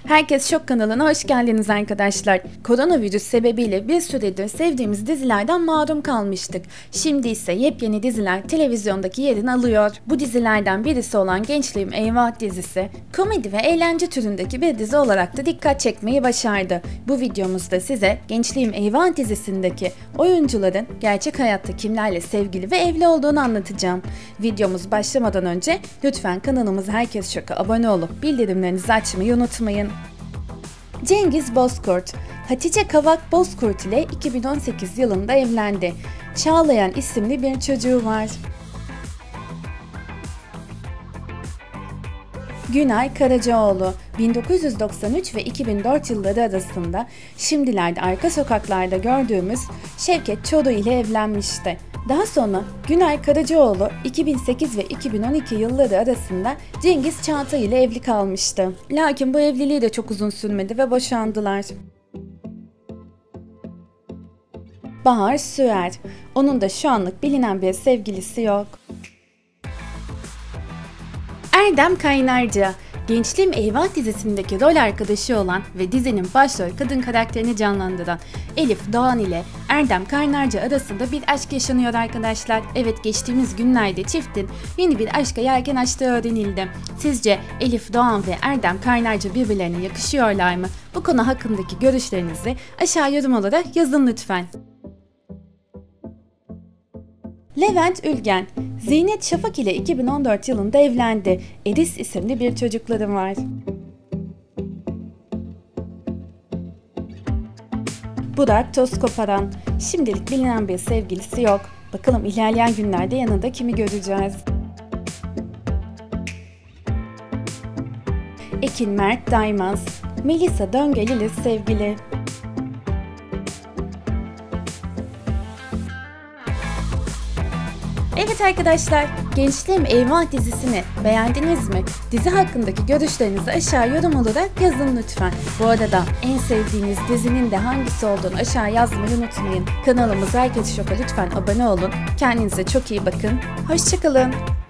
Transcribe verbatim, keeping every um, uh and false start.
Herkes Şok kanalına hoş geldiniz arkadaşlar. Koronavirüs sebebiyle bir süredir sevdiğimiz dizilerden mahrum kalmıştık. Şimdi ise yepyeni diziler televizyondaki yerini alıyor. Bu dizilerden birisi olan Gençliğim Eyvah dizisi, komedi ve eğlence türündeki bir dizi olarak da dikkat çekmeyi başardı. Bu videomuzda size Gençliğim Eyvah dizisindeki oyuncuların gerçek hayatta kimlerle sevgili ve evli olduğunu anlatacağım. Videomuz başlamadan önce lütfen kanalımıza Herkes Şok'a abone olup bildirimlerinizi açmayı unutmayın. Cengiz Bozkurt, Hatice Kavak Bozkurt ile iki bin on sekiz yılında evlendi. Çağlayan isimli bir çocuğu var. Günay Karacaoğlu, bin dokuz yüz doksan üç ve iki bin dört yılları arasında şimdilerde arka sokaklarda gördüğümüz Şevket Çoruh ile evlenmişti. Daha sonra Günay Karacaoğlu iki bin sekiz ve iki bin on iki yılları arasında Cengiz Çağatay ile evli kalmıştı. Lakin bu evliliği de çok uzun sürmedi ve boşandılar. Bahar Süer, onun da şu anlık bilinen bir sevgilisi yok. Erdem Kaynarca, Gençliğim Eyvah dizisindeki rol arkadaşı olan ve dizinin başrol kadın karakterini canlandıran Elif Doğan ile Erdem Kaynarca arasında bir aşk yaşanıyor arkadaşlar. Evet, geçtiğimiz günlerde çiftin yeni bir aşka yelken açtığı öğrenildi. Sizce Elif Doğan ve Erdem Kaynarca birbirlerine yakışıyorlar mı? Bu konu hakkındaki görüşlerinizi aşağı yorum olarak yazın lütfen. Levent Ülgen, Zinet Şafak ile iki bin on dört yılında evlendi. Edis isimli bir çocukları var. Burak Tozkoparan, şimdilik bilinen bir sevgilisi yok. Bakalım ilerleyen günlerde yanında kimi göreceğiz. Ekin Mert Daymaz, Melisa Döngel ile sevgili. Evet arkadaşlar, Gençliğim Eyvah dizisini beğendiniz mi? Dizi hakkındaki görüşlerinizi aşağı yorum olarak yazın lütfen. Bu arada en sevdiğiniz dizinin de hangisi olduğunu aşağı yazmayı unutmayın. Kanalımıza Herkes Şok'a lütfen abone olun. Kendinize çok iyi bakın. Hoşça kalın.